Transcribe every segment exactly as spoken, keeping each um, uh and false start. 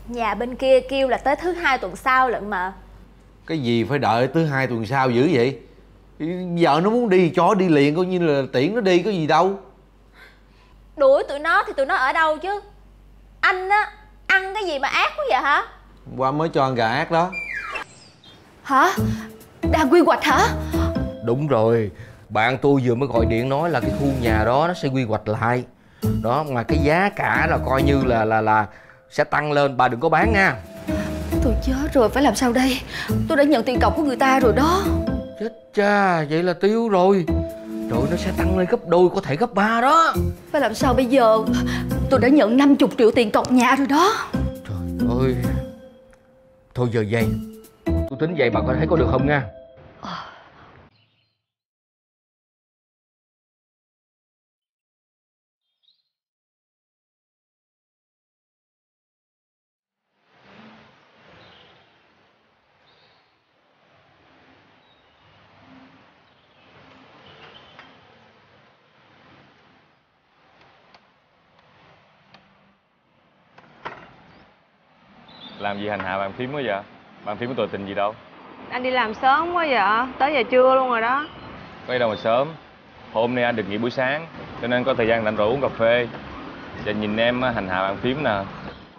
Nhà bên kia kêu là tới thứ hai tuần sau lận mà. Cái gì phải đợi tới hai tuần sau dữ vậy? Vợ nó muốn đi, chó đi liền, coi như là tiễn nó đi, có gì đâu. Đuổi tụi nó thì tụi nó ở đâu chứ? Anh á, ăn cái gì mà ác quá vậy hả? Hôm qua mới cho ăn gà ác đó. Hả? Đang quy hoạch hả? Đúng rồi, bạn tôi vừa mới gọi điện nói là cái khu nhà đó nó sẽ quy hoạch lại. Đó, mà cái giá cả là coi như là là là sẽ tăng lên, bà đừng có bán nha. Tôi chết rồi, phải làm sao đây? Tôi đã nhận tiền cọc của người ta rồi đó. Chết cha, vậy là tiêu rồi. Rồi nó sẽ tăng lên gấp đôi, có thể gấp ba đó. Phải làm sao bây giờ? Tôi đã nhận năm mươi triệu tiền cọc nhà rồi đó. Trời ơi. Thôi giờ vậy, tôi tính vậy bà có thấy có được không nha? Làm gì hành hạ bàn phím quá vậy? Bàn phím có tội tình gì đâu. Anh đi làm sớm quá vậy, tới giờ trưa luôn rồi đó. Có gì đâu mà sớm. Hôm nay anh được nghỉ buổi sáng, cho nên có thời gian rảnh rỗi uống cà phê. Và nhìn em hành hạ bàn phím nè.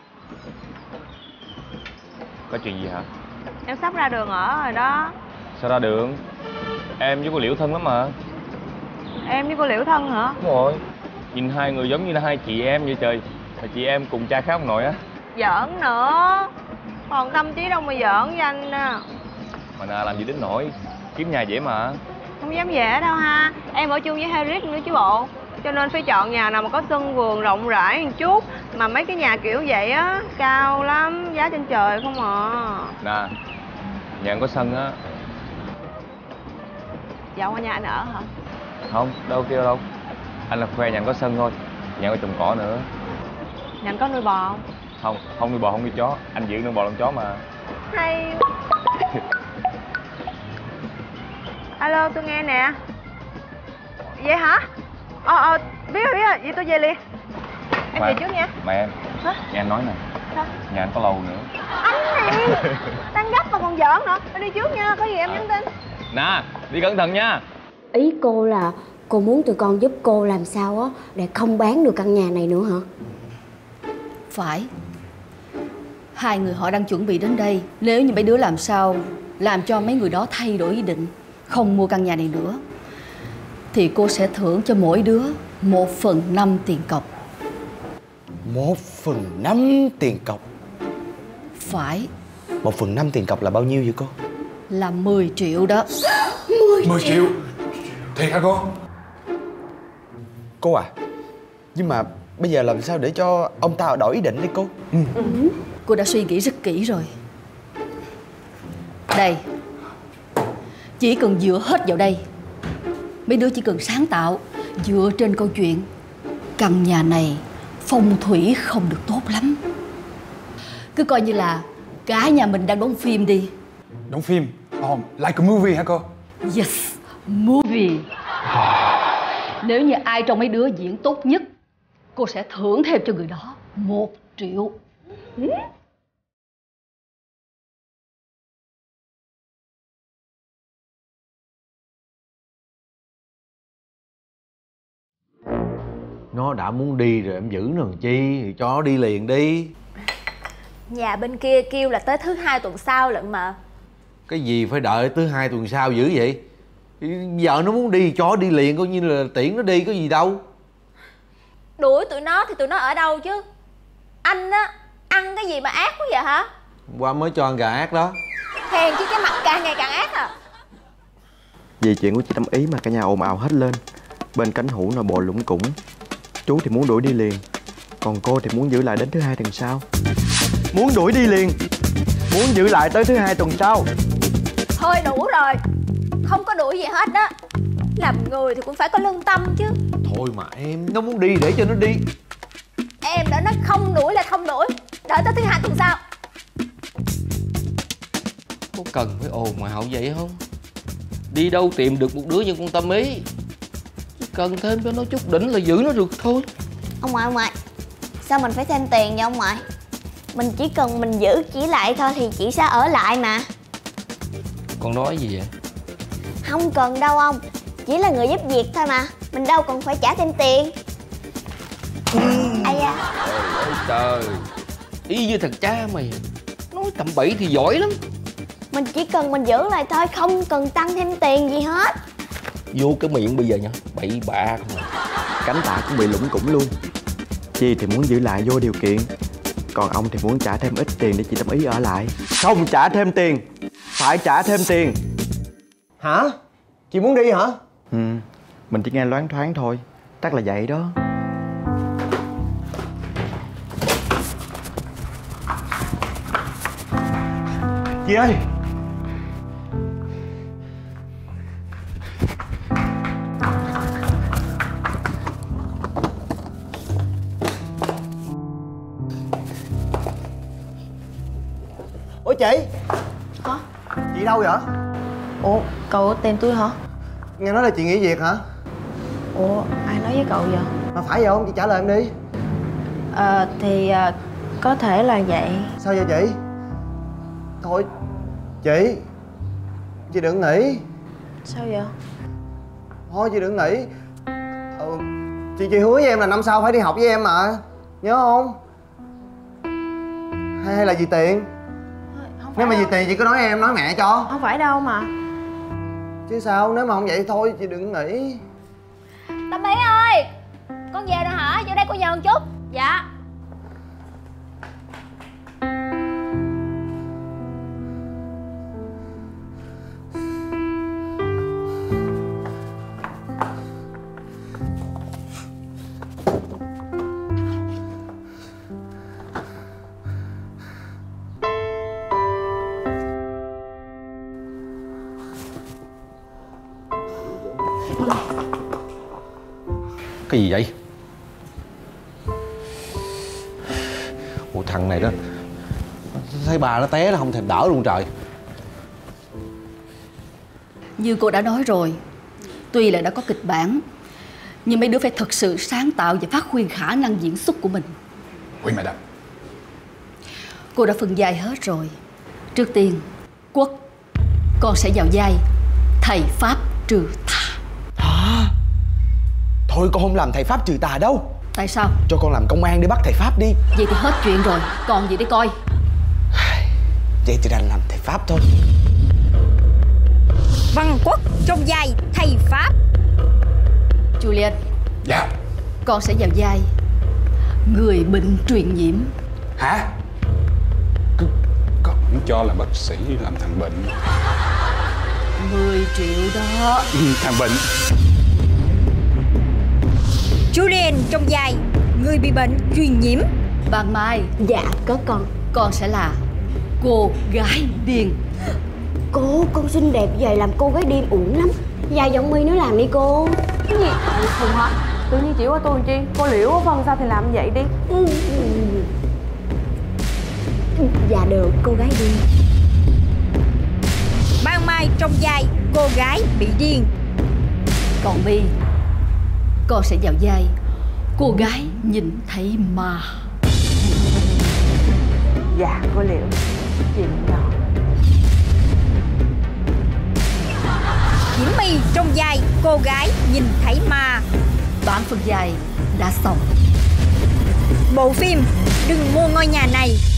Có chuyện gì hả? Em sắp ra đường ở rồi đó. Sao ra đường? Em với cô Liễu thân lắm mà. Em với cô Liễu thân hả? Đúng rồi. Nhìn hai người giống như là hai chị em vậy trời. Là chị em cùng cha khác ông nội á. Giỡn nữa. Còn tâm trí đâu mà giỡn với anh nè. Mà nè, làm gì đến nỗi. Kiếm nhà dễ mà. Không dám dễ đâu ha. Em ở chung với Harris nữa chứ bộ. Cho nên phải chọn nhà nào mà có sân vườn rộng rãi một chút. Mà mấy cái nhà kiểu vậy á, cao lắm, giá trên trời không à. Nè, nhà anh có sân á. Dạo qua nhà anh ở hả? Không, đâu kêu đâu. Anh là khoe nhà anh có sân thôi. Nhà có trồng cỏ nữa. Nhà anh có nuôi bò không? Không, không nuôi bò, không nuôi chó. Anh dưỡng nuôi bò làm chó mà. Hay. Alo, tôi nghe nè. Vậy hả? Ờ, ờ, biết rồi, biết rồi. Vậy tôi về liền. Em Mà, về trước nha. Mà em, hả? nghe anh nói nè. Sao? Nhà anh có lầu nữa. Anh này, đang gấp mà còn giỡn nữa. Tôi đi trước nha, có gì em nhắn tin. Nè, đi cẩn thận nha. Ý cô là cô muốn tụi con giúp cô làm sao á để không bán được căn nhà này nữa hả? Phải. Hai người họ đang chuẩn bị đến đây. Nếu như mấy đứa làm sao làm cho mấy người đó thay đổi ý định, không mua căn nhà này nữa, thì cô sẽ thưởng cho mỗi đứa một phần năm tiền cọc. Một phần năm tiền cọc? Phải. Một phần năm tiền cọc là bao nhiêu vậy cô? Là mười triệu đó. Mười triệu? Thiệt hả cô? Cô à, nhưng mà bây giờ làm sao để cho ông ta đổi ý định đi cô? Ừ. Ừ. Cô đã suy nghĩ rất kỹ rồi. Đây, chỉ cần dựa hết vào đây. Mấy đứa chỉ cần sáng tạo dựa trên câu chuyện căn nhà này phong thủy không được tốt lắm. Cứ coi như là cả nhà mình đang đóng phim đi. Đóng phim? Oh, like a movie hả cô? Yes, movie. Nếu như ai trong mấy đứa diễn tốt nhất, cô sẽ thưởng thêm cho người đó một triệu. Ừ? Nó đã muốn đi rồi em giữ nó làm chi, thì cho nó đi liền đi. Nhà bên kia kêu là tới thứ hai tuần sau lận mà. Cái gì phải đợi tới hai tuần sau dữ vậy? Vợ nó muốn đi, chó đi liền, coi như là tiễn nó đi, có gì đâu. Đuổi tụi nó thì tụi nó ở đâu chứ? Anh á, ăn cái gì mà ác quá vậy hả? Hôm qua mới cho ăn gà ác đó. Hèn chứ cái mặt càng ngày càng ác à. Vì chuyện của chị Tâm Ý mà cả nhà ồn ào hết lên. Bên cánh hũ nội bộ lủng củng. Chú thì muốn đuổi đi liền, còn cô thì muốn giữ lại đến thứ hai tuần sau. Muốn đuổi đi liền, muốn giữ lại tới thứ hai tuần sau. Thôi đủ rồi. Không có đuổi gì hết á. Làm người thì cũng phải có lương tâm chứ. Thôi mà em, nó muốn đi để cho nó đi. Em đã nói không đuổi là không đuổi. Đợi tới thứ hai tuần sau. Có cần phải ồn ào vậy không? Đi đâu tìm được một đứa như con Tâm Ý. Chỉ cần thêm cho nó chút đỉnh là giữ nó được thôi. Ông ngoại, ông ngoại, sao mình phải thêm tiền vậy ông ngoại? Mình chỉ cần mình giữ chỉ lại thôi thì chị sẽ ở lại mà. Con nói gì vậy? Không cần đâu ông, chỉ là người giúp việc thôi mà. Mình đâu còn phải trả thêm tiền. Ai da. Trời ơi trời, y như thằng cha mày. Nói tầm bậy thì giỏi lắm. Mình chỉ cần mình giữ lại thôi, không cần tăng thêm tiền gì hết. Vô cái miệng bây giờ nha, bậy bạ không à. Cánh tạ cũng bị lủng củng luôn. Chi thì muốn giữ lại vô điều kiện, còn ông thì muốn trả thêm ít tiền để chị Tâm Ý ở lại. Không trả thêm tiền, phải trả thêm tiền. Hả? Chị muốn đi hả? Ừ, mình chỉ nghe loáng thoáng thôi. Chắc là vậy đó. Chị ơi! Ủa chị? Hả? Chị đâu vậy? Ủa, cậu tìm tôi hả? Nghe nói là chị nghỉ việc hả? Ủa, ai nói với cậu vậy? Mà phải vậy không? Chị trả lời em đi. Ờ, thì à, có thể là vậy. Sao vậy chị? Thôi, chị Chị đừng nghỉ. Sao vậy? Thôi chị đừng nghỉ. ừ, Chị chị hứa với em là năm sau phải đi học với em mà. Nhớ không? Hay, hay là vì tiền? Nếu mà vì tiền chị cứ nói em, nói mẹ cho. Không phải đâu mà. Chứ sao, nếu mà không vậy thôi chị đừng nghỉ. Tâm Ý ơi, con về rồi hả? Vô đây cô nhờ một chút. Dạ. Cái gì vậy? Ủa thằng này đó, thấy bà nó té nó không thèm đỡ luôn trời. Như cô đã nói rồi, tuy là đã có kịch bản, nhưng mấy đứa phải thật sự sáng tạo và phát huy khả năng diễn xuất của mình. Oui madame. Cô đã phân vai hết rồi. Trước tiên, Quốc, con sẽ vào vai thầy Pháp trừ tà. Thôi con không làm thầy Pháp trừ tà đâu. Tại sao? Cho con làm công an để bắt thầy Pháp đi. Vậy thì hết chuyện rồi, còn gì để coi. Vậy thì đành làm thầy Pháp thôi. Văn Quốc trong vai thầy Pháp. Julian. Dạ. Con sẽ vào vai người bệnh truyền nhiễm. Hả? Cứ còn cho là bác sĩ làm thằng bệnh. Mười triệu đó. Ừ, thằng bệnh. Julian trong vai người bị bệnh truyền nhiễm. Ban Mai. Dạ có con. Con sẽ là cô gái điên. Cô, con xinh đẹp vậy làm cô gái điên uổng lắm. Dài giọng mi nó làm đi cô. Cái gì? Không hả? Tự nhiên chịu qua tôi làm chi? Cô liễu có phân sao thì làm vậy đi. Dạ được, cô gái điên. Ban Mai trong vai cô gái bị điên. Còn My, con sẽ vào vai cô gái nhìn thấy ma. Dạ cô liễu, chuyện nhỏ. Diễm My trong vai cô gái nhìn thấy ma. Bản phân vai đã xong. Bộ phim Đừng Mua Ngôi Nhà Này